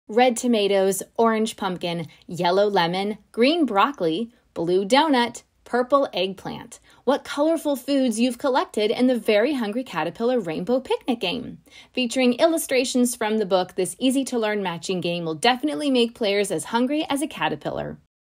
red tomatoes, orange pumpkin, yellow lemon, green broccoli, blue donut, purple eggplant. What colorful foods you've collected in the Very Hungry Caterpillar Rainbow Picnic game. Featuring illustrations from the book, this easy-to-learn matching game will definitely make players as hungry as a caterpillar.